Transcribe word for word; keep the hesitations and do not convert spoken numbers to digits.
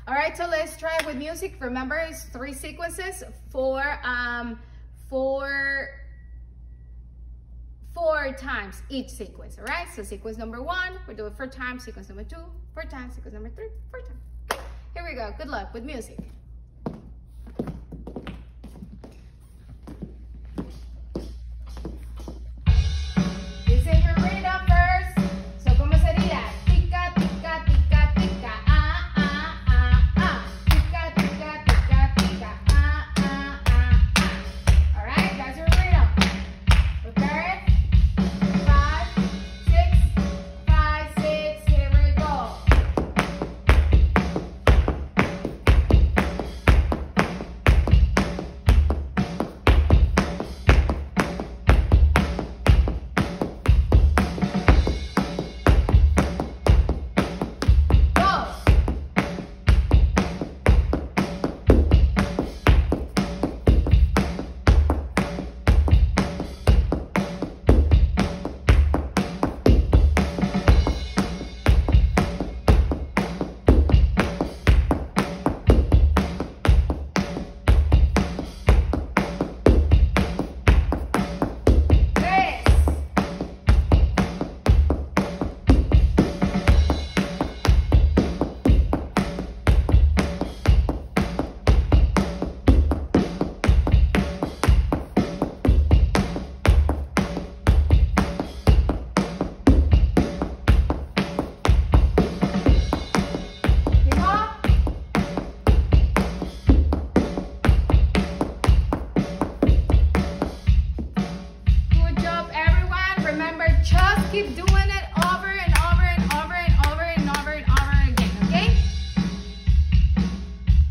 All right, so let's try it with music. Remember, it's three sequences, four, um, four, four times each sequence, all right? So sequence number one, we'll do it four times, sequence number two, four times, sequence number three, four times. Here we go, good luck with music.